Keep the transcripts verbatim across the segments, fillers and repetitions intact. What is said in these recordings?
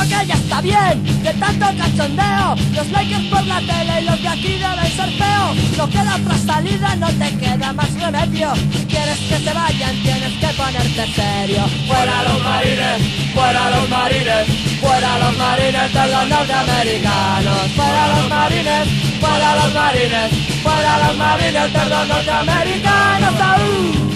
que ya está bien de tanto cachondeo. Los Lakers por la tele y los de aquí deben ser feos. No queda otra salida, no te queda más remedio. Si quieres que se vayan tienes que ponerte serio. Fuera los marines, fuera los marines, fuera los marines de los norteamericanos. Fuera los marines, fuera los marines, fuera los marines de los norteamericanos. ¡Aú!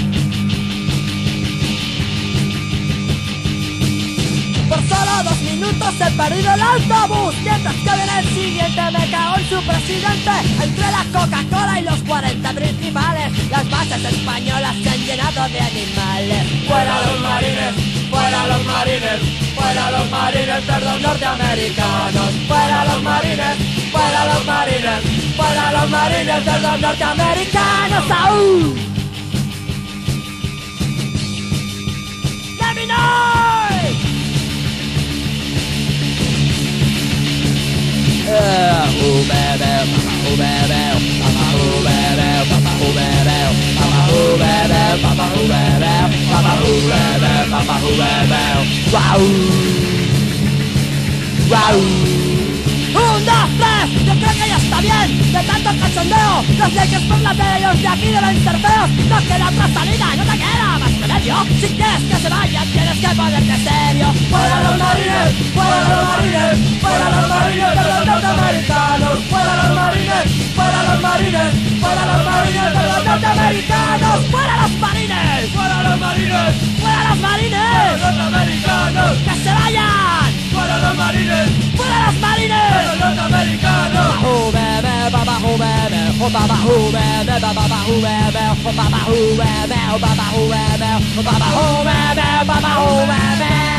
Por solo dos minutos he perdido el autobús. Mientras que en el siguiente me cago en su presidente. Entre la Coca-Cola y los cuarenta principales, las bases españolas se han llenado de animales. Fuera los marines, fuera los marines, fuera los marines de los norteamericanos. Fuera los marines, fuera los marines, fuera los marines de los norteamericanos. ¡Aú! ¡Let me know! Who bebeu, who bebeu, papa who bebeu, papa who bebeu, papa who bebeu, papa who bebeu, papa who bebeu, papa who bebeu. Wow, wow. Un, dos, tres, yo creo que ya está bien de tanto cachondeo. Los Lakers por la tele y los de aquí deben ser feos. No queda otra salida, no te queda más remedio. Si quieres que se vayan tienes que ponerte serio. Fuera los marines, fuera los marines, fuera los marines de los norteamericanos. Fuera los marines, fuera los marines, fuera los marines de los norteamericanos. Fuera los marines, fuera los marines, fuera los marines de los norteamericanos. Que se vayan. Fuera los marines, fuera los marines de los norteamericanos. Who bebe, papa who bebe, oh papa who bebe, papa who bebe, oh papa who bebe, oh papa who bebe, oh papa who bebe, papa who bebe.